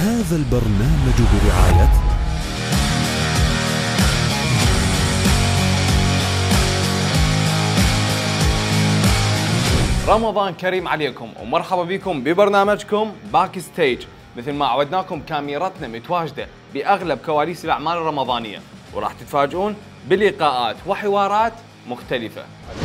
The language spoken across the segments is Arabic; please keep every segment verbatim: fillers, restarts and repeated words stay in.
هذا البرنامج برعاية رمضان كريم عليكم ومرحبا بكم ببرنامجكم باك ستيج. مثل ما عودناكم كاميرتنا متواجدة بأغلب كواليس الأعمال الرمضانية، وراح تتفاجئون بلقاءات وحوارات مختلفة.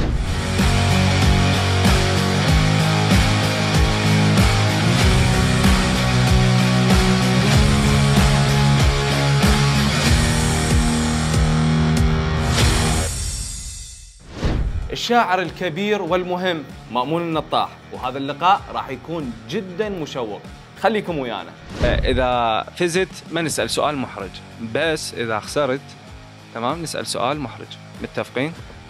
الشاعر الكبير والمهم مأمون النطاح، وهذا اللقاء راح يكون جدا مشوق، خليكم ويانا. إذا فزت ما نسأل سؤال محرج، بس إذا خسرت تمام نسأل سؤال محرج، متفقين؟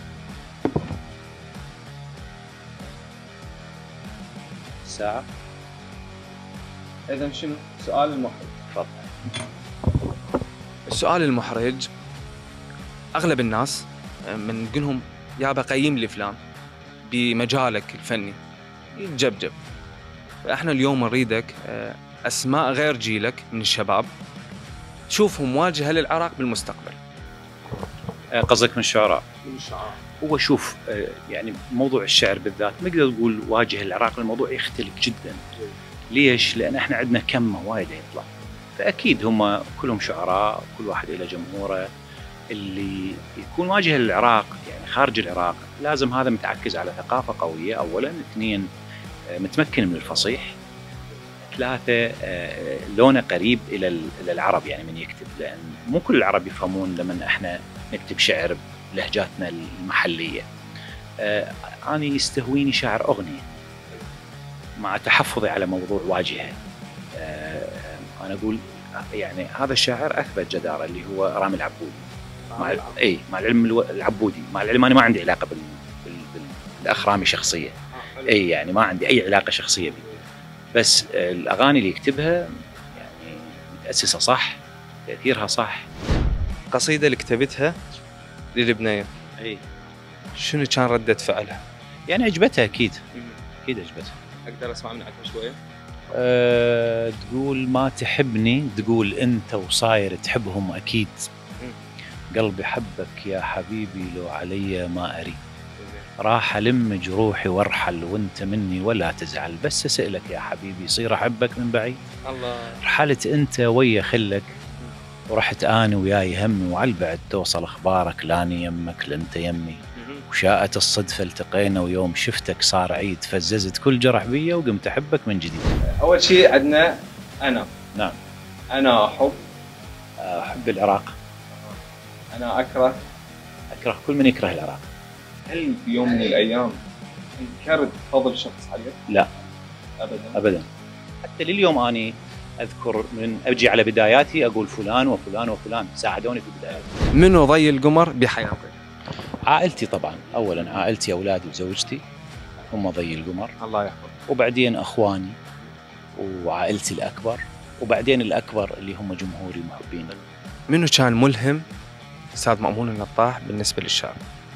ساعة. إذا شنو؟ السؤال المحرج. تفضل. السؤال المحرج أغلب الناس من نقولهم يابا قيم لي فلان بمجالك الفني يتجبجب، فاحنا اليوم نريدك اسماء غير جيلك من الشباب تشوفهم مواجهه للعراق بالمستقبل. قصدك من الشعراء؟ من الشعراء. هو شوف يعني موضوع الشعر بالذات ما نقدر نقول واجه العراق، الموضوع يختلف جدا. ليش؟ لان احنا عندنا كم وايد يطلع، فاكيد هم كلهم شعراء، كل واحد له جمهوره. اللي يكون واجه للعراق يعني خارج العراق لازم هذا متعكز على ثقافة قوية أولا، اثنين متمكن من الفصيح، ثلاثة لونه قريب إلى العرب يعني من يكتب، لأن مو كل العرب يفهمون لما احنا نكتب شعر بلهجاتنا المحلية. أنا يستهويني شاعر أغنية مع تحفظي على موضوع واجهة. أنا أقول يعني هذا الشاعر أثبت جدارة اللي هو رامي العبودي. مع اي مع العلم العبودي، مع العلم انا ما عندي علاقه بال... بال... بالاخ رامي شخصيه، اي يعني ما عندي اي علاقه شخصيه به، بس الاغاني اللي يكتبها يعني متاسسه صح، تاثيرها صح. قصيده اللي كتبتها للبنيه، اي شنو كان رده فعلها؟ يعني عجبتها اكيد، اكيد عجبتها. اقدر اسمع منك شويه؟ أه تقول ما تحبني، تقول انت وصاير تحبهم اكيد. قلبي حبك يا حبيبي لو علي ما أريد، راح ألم جروحي وارحل وانت مني ولا تزعل، بس أسألك يا حبيبي صير أحبك من بعيد. الله. رحلت أنت ويا خلك ورحت أنا وياي همي، وعلى البعد توصل أخبارك لاني يمك لانت يمي، وشاءت الصدفة التقينا ويوم شفتك صار عيد، فززت كل جرح بيا وقمت أحبك من جديد. أول شيء عندنا أنا. نعم. أنا أحب أحب العراق. أنا أكره أكره كل من يكره العراق. هل في يوم من الأيام انكرت فضل شخص عليك؟ لا أبدا أبدا. حتى لليوم أني أذكر من أجي على بداياتي أقول فلان وفلان وفلان ساعدوني في بداياتي. منو ضي القمر بحياتك؟ عائلتي طبعا، أولا عائلتي أولادي وزوجتي هم ضي القمر. الله يحفظك. وبعدين أخواني وعائلتي الأكبر، وبعدين الأكبر اللي هم جمهوري محبين. منو كان ملهم أستاذ مأمون النطاح بالنسبة للشعر؟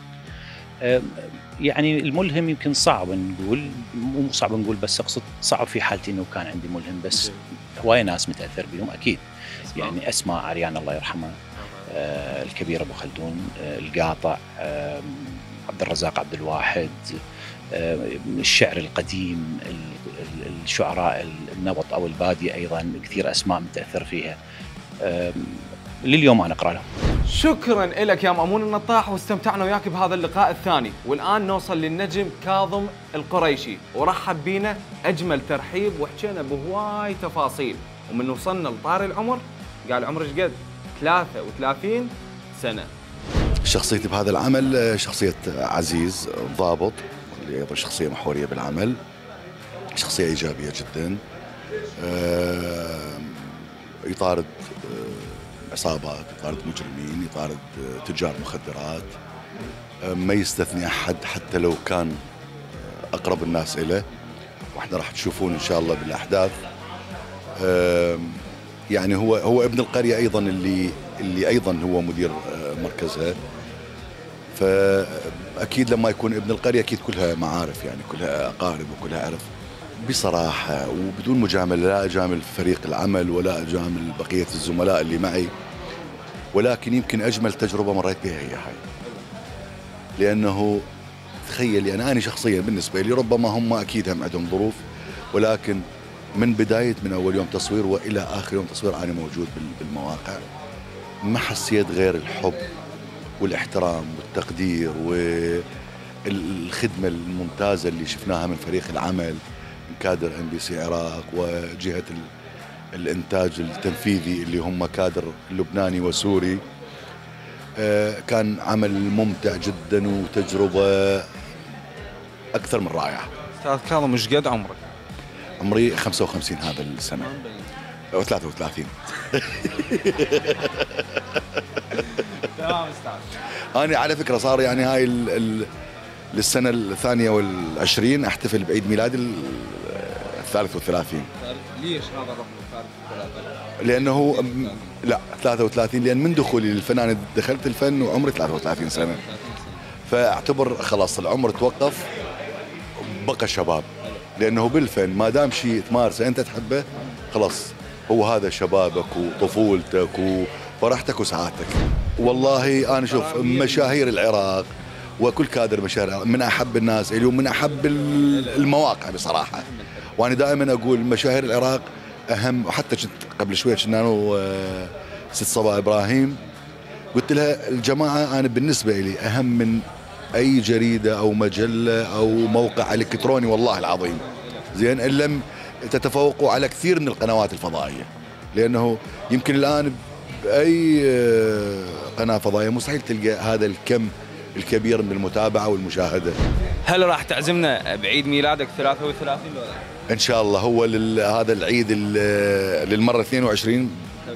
يعني الملهم يمكن صعب نقول، مو صعب نقول، بس أقصد صعب في حالتي إنه كان عندي ملهم، بس هواية ناس متأثر بهم أكيد. يعني أسماء عريان الله يرحمه، آه الكبير أبو خلدون، آه القاطع، آه عبد الرزاق عبد الواحد، آه الشعر القديم، الشعراء النبط أو البادية أيضا كثير أسماء متأثر فيها. آه لليوم أنا أقرأ لهم. شكرا لك يا مأمون النطاح، واستمتعنا وياك بهذا اللقاء الثاني. والآن نوصل للنجم كاظم القريشي، ورحب بينا أجمل ترحيب وحكينا بهواي تفاصيل. ومن وصلنا لطار العمر قال عمرك قد؟ ثلاثة وثلاثين سنة. شخصيتي بهذا العمل شخصية عزيز ضابط، اللي أيضا شخصية محورية بالعمل، شخصية إيجابية جدا. يطارد عصابات، يطارد مجرمين، يطارد تجار مخدرات، ما يستثني أحد حتى لو كان أقرب الناس إليه، وإحنا راح تشوفون إن شاء الله بالأحداث. يعني هو هو ابن القرية أيضا، اللي اللي أيضا هو مدير مركزها، فأكيد لما يكون ابن القرية أكيد كلها معارف، يعني كلها أقارب وكلها عرف. بصراحة وبدون مجاملة، لا أجامل فريق العمل ولا أجامل بقية الزملاء اللي معي، ولكن يمكن أجمل تجربة مريت بها هي هاي. لأنه تخيل يعني أنا شخصيا بالنسبة لي، ربما هم أكيد هم عندهم ظروف، ولكن من بداية من أول يوم تصوير وإلى آخر يوم تصوير أنا موجود بالمواقع، ما حسيت غير الحب والاحترام والتقدير والخدمة الممتازة اللي شفناها من فريق العمل، من كادر ام بي سي عراق وجهة الإنتاج التنفيذي اللي هم كادر لبناني وسوري. كان عمل ممتع جدا وتجربة أكثر من رائعة. أستاذ كاظم، ايش قد عمرك؟ عمري خمسة وخمسين هذا السنة أو ثلاثة وثلاثين. تمام أستاذ. أنا على فكرة صار يعني هاي ال ال للسنة الثانية والعشرين أحتفل بعيد ميلادي الثالث والثلاثين. ليش هذا الرقم الثالث والثلاثين؟ لأنه لا ثلاثة وثلاثين، لأن من دخولي للفن دخلت الفن وعمري ثلاثة وثلاثين سنة، فاعتبر خلاص العمر توقف، بقى شباب. لأنه بالفن ما دام شيء تمارسه أنت تحبه خلاص هو هذا شبابك وطفولتك وفرحتك وسعادتك. والله أنا شوف مشاهير العراق وكل كادر مشاهير من أحب الناس إلي ومن أحب المواقع بصراحة. وأنا دائما أقول مشاهير العراق أهم. وحتى كنت قبل شوية كنا أنا ست صبا إبراهيم قلت لها الجماعة أنا بالنسبة لي أهم من أي جريدة أو مجلة أو موقع إلكتروني والله العظيم، زين إن لم تتفوقوا على كثير من القنوات الفضائية. لأنه يمكن الآن بأي قناة فضائية مستحيل تلقى هذا الكم الكبير من المتابعة والمشاهدة. هل راح تعزمنا بعيد ميلادك ثلاثة وثلاثين ولا؟ إن شاء الله هو هذا العيد للمرة اثنين وعشرين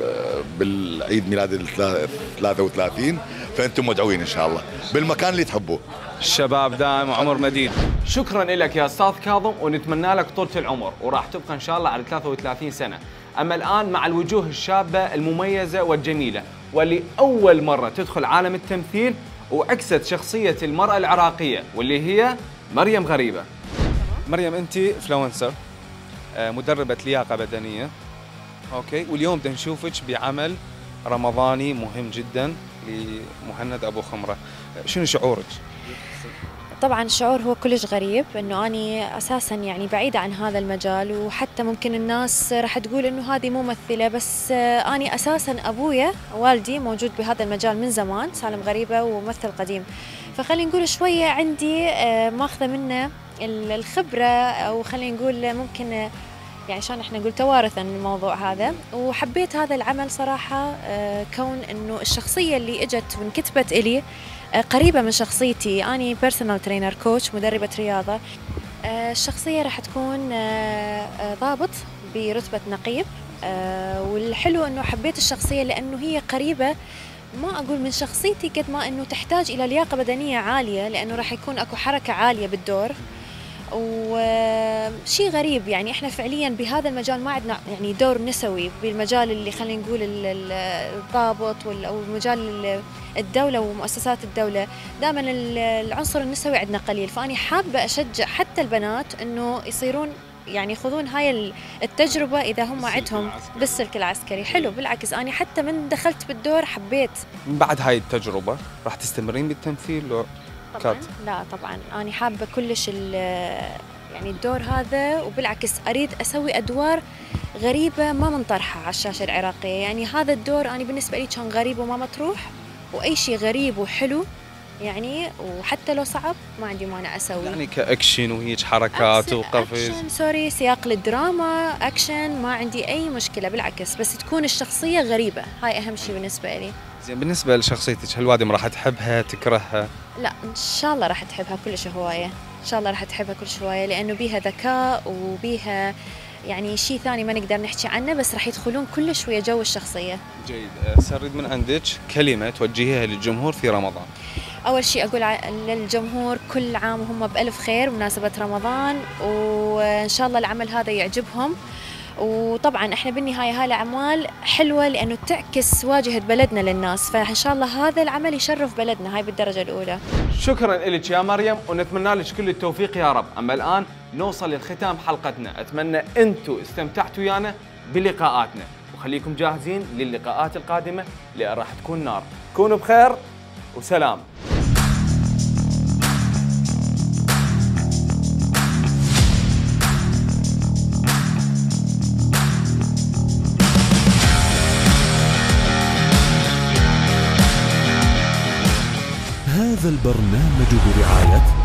بالعيد ميلاد الثلاثة وثلاثين، فأنتم مدعوين إن شاء الله بالمكان اللي تحبوه. الشباب دائم وعمر مديد. شكرا لك يا أستاذ كاظم، ونتمنى لك طولة العمر وراح تبقى إن شاء الله على ثلاثة وثلاثين سنة. أما الآن مع الوجوه الشابة المميزة والجميلة واللي أول مرة تدخل عالم التمثيل وعكست شخصية المرأة العراقية واللي هي مريم غريبة. مريم، أنت فلونسر، مدربة لياقة بدنية، أوكي، واليوم بدنا نشوفك بعمل رمضاني مهم جدا لمهند أبو خمرة. شنو شعورك؟ طبعا الشعور هو كلش غريب، انه اني اساسا يعني بعيده عن هذا المجال، وحتى ممكن الناس راح تقول انه هذه ممثله، بس اني اساسا ابويا والدي موجود بهذا المجال من زمان، سالم غريبه وممثل قديم، فخلينا نقول شويه عندي ماخذه منه الخبره، او خلينا نقول ممكن يعني عشان احنا نقول توارثا الموضوع هذا. وحبيت هذا العمل صراحه كون انه الشخصيه اللي اجت وانكتبت الي قريبة من شخصيتي. أنا بيرسونال ترينر كوتش، مدربة رياضة. الشخصية راح تكون ضابط برتبة نقيب، والحلو أنه حبيت الشخصية لأنه هي قريبة، ما أقول من شخصيتي قد ما أنه تحتاج إلى لياقة بدنية عالية، لأنه راح يكون أكو حركة عالية بالدور. وشيء غريب يعني احنا فعليا بهذا المجال ما عندنا يعني دور نسوي بالمجال اللي خلينا نقول الضابط او مجال الدوله ومؤسسات الدوله، دائما العنصر النسوي عندنا قليل، فاني حابه اشجع حتى البنات انه يصيرون يعني يخوضون هاي التجربه اذا هم عندهم بالسلك العسكري. حلو، بالعكس انا حتى من دخلت بالدور حبيت. من بعد هاي التجربه راح تستمرين بالتمثيل لو طبعا؟ لا طبعا انا حابه كلش يعني الدور هذا، وبالعكس اريد اسوي ادوار غريبه ما منطرحه على الشاشه العراقيه. يعني هذا الدور انا بالنسبه لي كان غريب وما مطروح، واي شيء غريب وحلو يعني وحتى لو صعب ما عندي مانع اسوي. يعني كاكشن وهيك حركات وقفز، اكشن سوري سياق للدراما اكشن ما عندي اي مشكله، بالعكس بس تكون الشخصيه غريبه، هاي اهم شيء بالنسبه لي. زين، بالنسبه لشخصيتك هل وادم راح تحبها تكرهها؟ لا ان شاء الله راح تحبها كلش هوايه، ان شاء الله راح تحبها كلش هوايه، لانه بيها ذكاء وبيها يعني شيء ثاني ما نقدر نحكي عنه، بس راح يدخلون كلش ويا جو الشخصيه. جيد، سأريد من عندك كلمه توجهيها للجمهور في رمضان. اول شيء اقول للجمهور كل عام وهم بالف خير بمناسبه رمضان، وان شاء الله العمل هذا يعجبهم، وطبعا احنا بالنهاية هاي الأعمال حلوة لأنه تعكس واجهة بلدنا للناس، فإن شاء الله هذا العمل يشرف بلدنا هاي بالدرجة الأولى. شكرا لك يا مريم، ونتمنى لك كل التوفيق يا رب. أما الآن نوصل للختام حلقتنا، أتمنى أنتم استمتعتوا ويانا بلقاءاتنا، وخليكم جاهزين للقاءات القادمة اللي راح تكون نار. كونوا بخير وسلام. هذا البرنامج برعاية